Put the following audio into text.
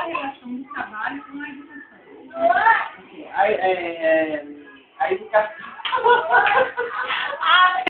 relação do trabalho com a educação? A educação.